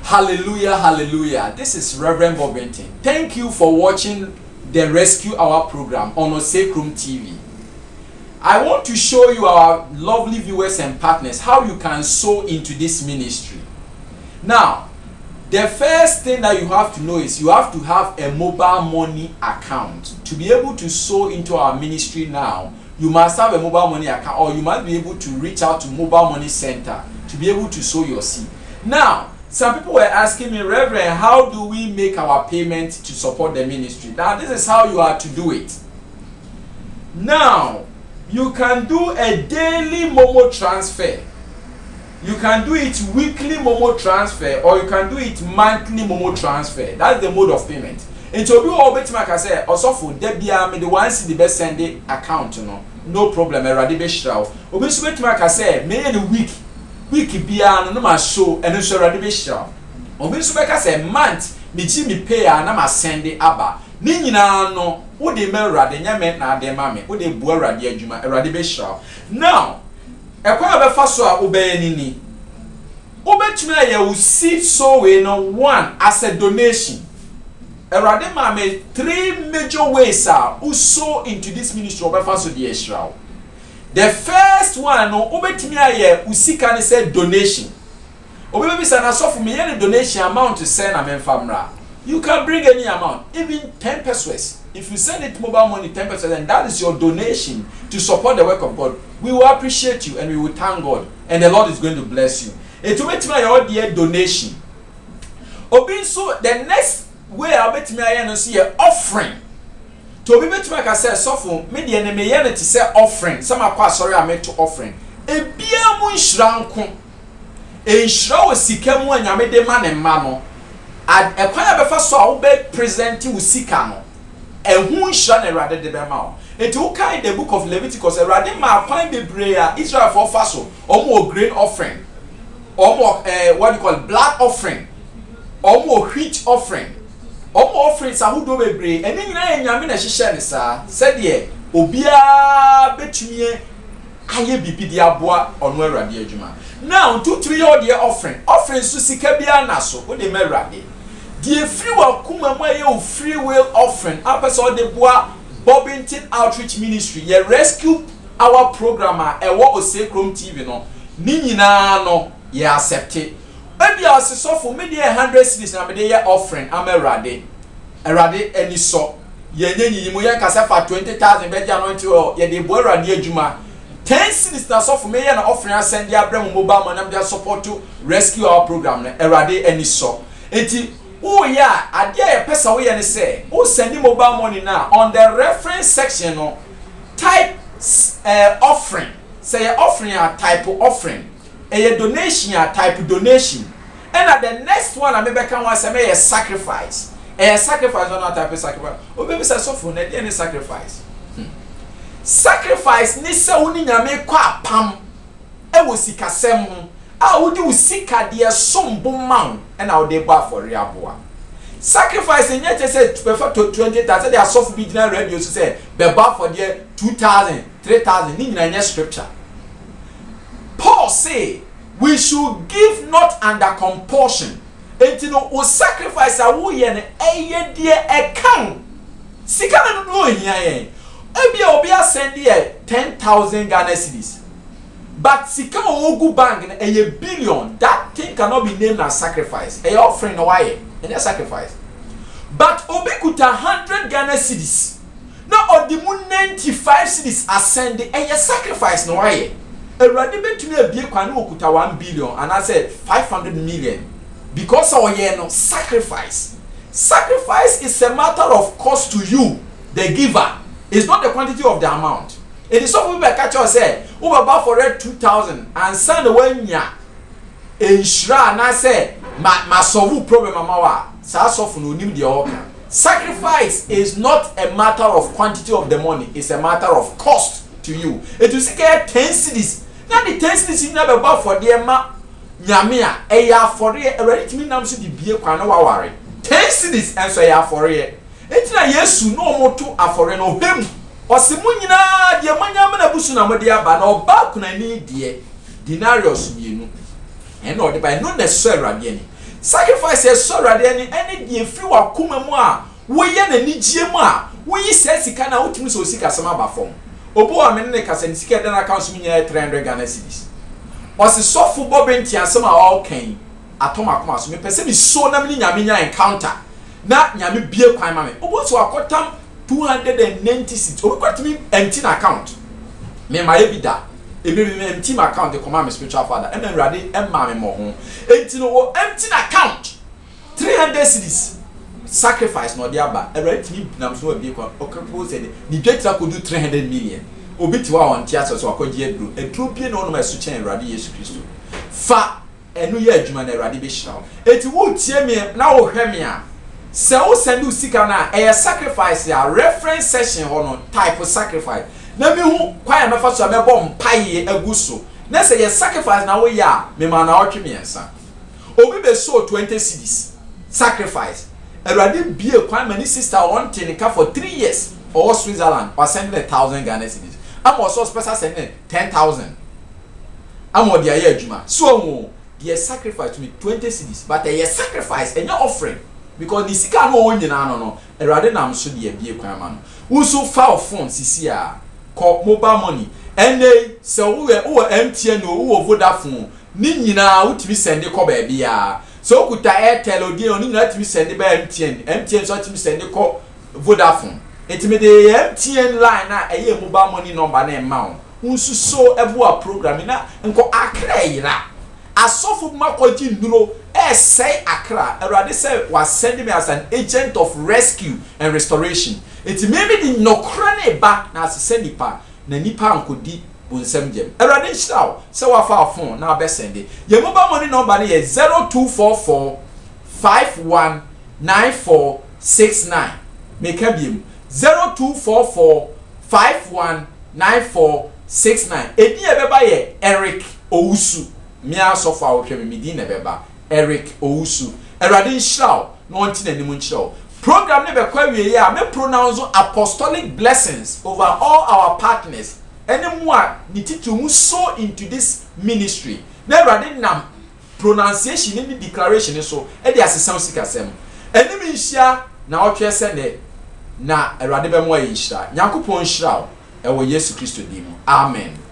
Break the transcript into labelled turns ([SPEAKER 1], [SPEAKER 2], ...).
[SPEAKER 1] Hallelujah, hallelujah. This is Reverend Bobington. Thank you for watching the Rescue Hour program on Osecrum TV. I want to show you, our lovely viewers and partners, how you can sow into this ministry. Now, the first thing that you have to know is you have to have a mobile money account. To be able to sow into our ministry now, you must have a mobile money account, or you must be able to reach out to Mobile Money Center to be able to sow your seed. Now, some people were asking me, Reverend, how do we make our payment to support the ministry? Now, this is how you are to do it. Now, you can do a daily Momo transfer. You can do it weekly Momo transfer, or you can do it monthly Momo transfer. That's the mode of payment. And so, you always make I say, also for Debia, me the one see the best Sunday account, no problem. Eradi be shroud. Obviously, make I say, me in a week bia no ma show and so eradi be shroud. Obviously, make I say month me ji me pay na ma send aba. Ni nyina no, wo de me eradi nyame na de ma me, wo de bu eradi adwuma eradi be shroud. Now, ekwa be fa so a obey ni. Obetumi aye wo seed sowing no one as a donation. Erade ma me 3 major ways who sow into this ministry obefa so the Israel. The first one no obetumi aye usika ne say donation. Obebi say na so for me any donation amount to send am famra. You can bring any amount, even 10 pesos. If you send it mobile money 10 pesos, and that is your donation to support the work of God, we will appreciate you and we will thank God, and the Lord is going to bless you. It will be your dear donation. Obi so the next way I bet me I no see offering. To be bet make I say so for me the enemy yen to say offering. Some are sorry I meant to offering. E bia mu nhira nko. E nhira wo sika mu anyame de ma ne ma no. Ad e kwan abefa so a wo be present wo sika no. E hu nhira na Erade de be ma o. Enti wo kai the book of Leviticus Erade ma kwan bebre a Israel for fa so omo grain offering. Omo what you call blood offering. Omo wheat offering. Omo offerings a who do bebre eni nyina nyame na hihye ne sa said ye obia betumi aye bibi di aboa ono Erade adwuma. Now 2-3 year the offering so sika bia na so wo de ma Erade die free wa kuma mu aye o free will offering apeso de boa Bobington Outreach Ministry ye rescue our programmer e wo Osecrum TV no ni nyina no ye accept it. Maybe I say so for me the 100 cedis na me dey offering am Erade any so ye nyenyi mu ye kasa fa 20,000 be dia no nti ye dey bo Erade adwuma 10 cedis na so for me ye na offering send dia brem mobile money am dia support to rescue our program na Erade any so enti oh yeah ade ye pesa wo ye ne say wo send mobile money na on the reference section no type offering say offering a type of offering a donation a type of donation, and at the next one I may become one say a sacrifice. A sacrifice or not type of sacrifice. Oh baby say so for any sacrifice. Sacrifice ni se woni nyame kwa pam e wo sikasem ho a wo di wo sika de sombo man and I dey ba for riaboa. Sacrifice in yet say prefer to 20,000 they are soft be na radio so say be ba for there 2,000 3,000 ni nyina scripture. Paul say we should give not under compulsion. Enti no o sacrifice a wo ye ne eye de e kan. Sika na no hia yen. Ebia obi asend here 10,000 Ghana cedis. But sika o go bank na eye billion. That thing cannot be named as sacrifice. E offering no why and a sacrifice. But obi kuta 100 Ghana cedis. Now odi mu 95 cedis asend eye sacrifice no why. Erade betumi abie kwan no okuta 1 billion and I said 500 million because our year no sacrifice. Sacrifice is a matter of cost to you, the giver. It's not the quantity of the amount. It is some people catch us say, over about for 2,000 and send away nya. Enshra and I say, ma solve problem amawa. Sa sofu no nim the organ. Sacrifice is not a matter of quantity of the money, it's a matter of cost to you. It is get 10 cedis. Now the 10 cedis never bought for the ma nyamia eya for it ready to me nam so the bie kwa no waware 10 cedis and so ya for it. Etina Yesu no mo to afore no hem osimu nyina de manyam na busu na mo de aba na oba kuna ni de denarius mienu and no de by no necessary Erade ani sacrifice is so ready any ye free wa kuma mu a wo ye na nigye mu a wo yi sika na wotumi so sika sama ba fom obo a me ne kasa ni sika na account mu nya 300 Ghana cedis osi sofo bobenti asema all kan atoma akoma so me pese me so na me nyame nya encounter na nyame bie kwan ma me obo so akotam 290 cedis obo kwatimi empty na account me ma ye bida me empty my account the command me spiritual father and then ready and ma me mo ho enti no empty account 300 cedis sacrifice no dia ba ready na so bie kwa okrepo say ni data could do 300 million obi ti wa on tia so akogye edru bie no no ma su chen ready Yesu Kristo fa enu ye adwuma na ready be hira enti wo tie me na wo hwe me a se wo send usika na e sacrifice ya reference session ho no type of sacrifice na me hu kwaya me fa so me bom paye aguso na se ye sacrifice na wo ya me ma na otwe me ensa obi be so 20 cedis sacrifice erade bie kwan mani sister on tenika for 3 years or Switzerland or send 1,000 Ghana cedis am also special send 10,000 am o dia ye adwuma so the sacrifice to me 20 cedis but the sacrifice and your offering because the sika no won nyina no erade nam so de bie kwan ma no wo so fa phone sisi a call mobile money and they so we MTN no wo Vodafone ni nyina wutimi send ko ba bia so kuta Airtel odi oni nyina timi send ba MTN so timi send ko Vodafone etimi de MTN line na eye mobile money number na ma wo so ebo a program na nko akra yira asofo makoji nduro say akra erade say was send me as an agent of rescue and restoration etimi maybe the nokra na ba na asese nipa na nipa ankodi bonsam gem erade nhyiraw se wa fa phone na be send ye mobile money number na ye 0244 519469 make biem 0244 519469 edi e beba ye Eric Owusu mi asofa wo hwe me di na beba Eric Owusu erade nhyiraw na onti na nimu nhyiraw program ne be kwa wie ya me pronounce apostolic blessings over all our partners anyone ni titu mu so into this ministry na erade nam pronunciation ni declaration so e dey asesam sikasem enim nhia na otwe se ne na erade be mo ayishira yakopon nhira e wo Yesu Kristo di mu amen.